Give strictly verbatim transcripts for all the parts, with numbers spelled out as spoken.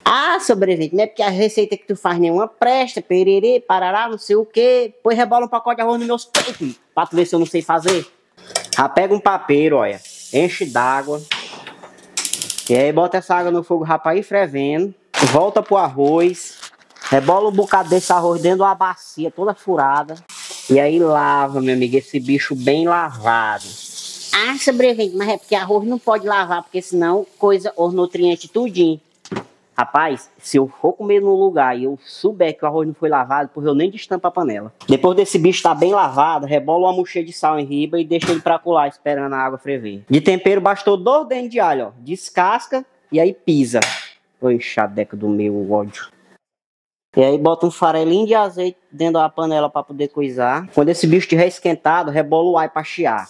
Ah, sobrevivente, não é porque a receita que tu faz nenhuma presta, pererê, parará, não sei o que. Pois rebola um pacote de arroz nos meus peitos, pra tu ver se eu não sei fazer. Já pega um papeiro, olha, enche d'água. E aí bota essa água no fogo, rapaz, ir fervendo. Volta pro arroz. Rebola um bocado desse arroz dentro de uma bacia toda furada. E aí lava, meu amigo, esse bicho bem lavado. Ah, sobrevivente, mas é porque arroz não pode lavar, porque senão coisa os nutrientes tudinho. Rapaz, se eu for comer num lugar e eu souber que o arroz não foi lavado, porque eu nem destampo a panela. Depois desse bicho estar tá bem lavado, rebola uma murchinha de sal em riba e deixa ele pra colar, esperando a água ferver. De tempero bastou dois dentes de alho, ó. Descasca e aí pisa. Ô, enxadeca do meu ódio. E aí bota um farelinho de azeite dentro da panela para poder coisar. Quando esse bicho estiver esquentado, rebola o alho para chiar.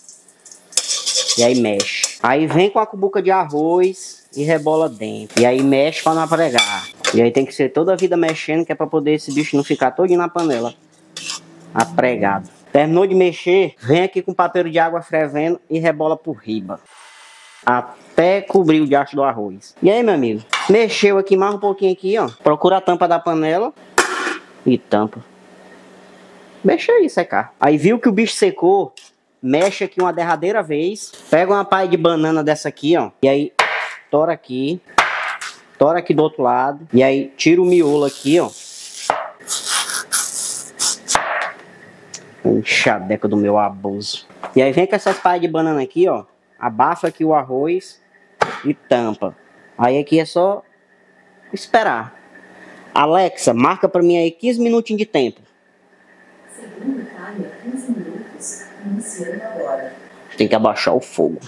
E aí mexe. Aí vem com a cubuca de arroz e rebola dentro. E aí mexe para não apregar. E aí tem que ser toda a vida mexendo, que é para poder esse bicho não ficar todinho na panela apregado. Terminou de mexer, vem aqui com papel de água fervendo e rebola por riba. Até cobrir o diacho do arroz. E aí, meu amigo? Mexeu aqui mais um pouquinho aqui, ó. Procura a tampa da panela e tampa. Deixa aí secar. Aí viu que o bicho secou, mexe aqui uma derradeira vez. Pega uma paia de banana dessa aqui, ó. E aí, tora aqui. Tora aqui do outro lado. E aí, tira o miolo aqui, ó. Enxadeca do meu abuso. E aí vem com essas paias de banana aqui, ó. Abafa aqui o arroz e tampa. Aí aqui é só esperar. Alexa, marca pra mim aí quinze minutinhos de tempo. Segundo timer, quinze minutos, iniciando agora. Tem que abaixar o fogo.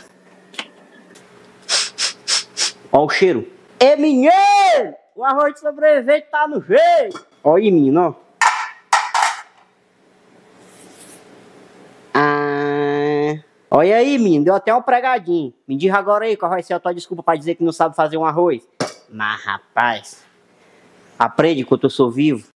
Ó o cheiro. Ê, menino! O arroz de sobrevivente tá no jeito. Ó aí, menino, ó. Olha aí, menino, deu até um pregadinho. Me diz agora aí qual vai ser a tua desculpa pra dizer que não sabe fazer um arroz. Mas, rapaz, aprende enquanto eu sou vivo.